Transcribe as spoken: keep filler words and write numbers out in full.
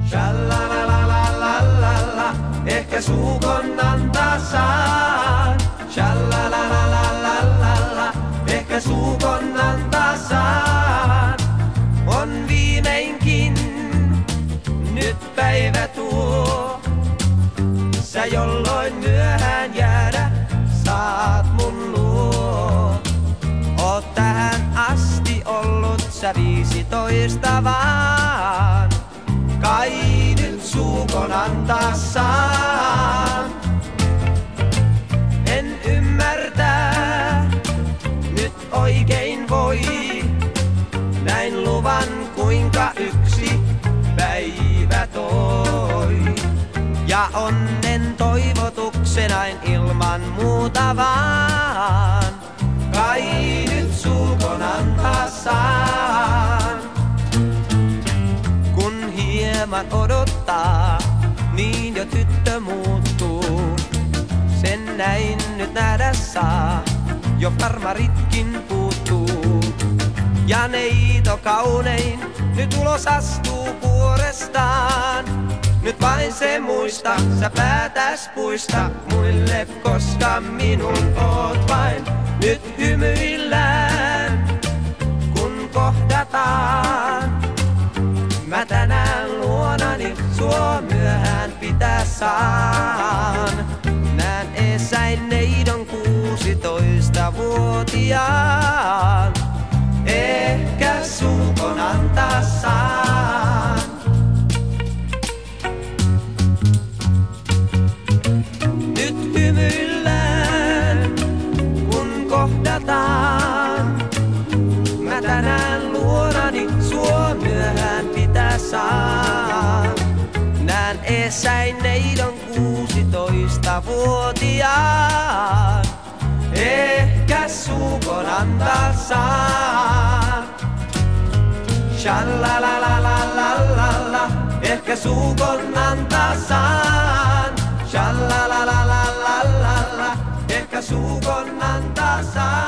Shalalalalala, ehkä suukon antaa saan. Shalalalalala, ehkä suukon antaa saan. On viimeinkin nyt päivä tuo, sä jolloin myöhään jäädä saat mun luo. Oot tähän asti ollut sä viisitoista vaan, kai nyt suukon antaa saan. En ymmärtää nyt oikein voi, näin luvan kuinka yksi päivä toi. Ja onnen toivotuksenain ilman muuta vaan, kai nyt suukon antaa saan. Kun hieman odottaa, niin jo tyttö muuttuu. Sen näin nyt nähdä saa, jo farmaritkin puuttuu. Ja neito kaunein nyt ulos astuu kuorestaan. Nyt vain se muista, sä päätäs puista muille, koska minun oot vain. Nyt hymyillään, kun kohdataan. Mä tänään luonani sua myöhään pitää saan. Nään esäin neidon kuusitoistavuotiaan. Ehkä suukon antaa saan. Nyt hymyillään, kun kohdataan. Mä tänään luonani sua myöhään pitää saan. Nään esäin neidon kuusitoistavuotiaan. Ehkä suukon antaa saan. Shalalalalala, ehkä suukon antaa saan. Shalalalalala, ehkä suukon antaa saan.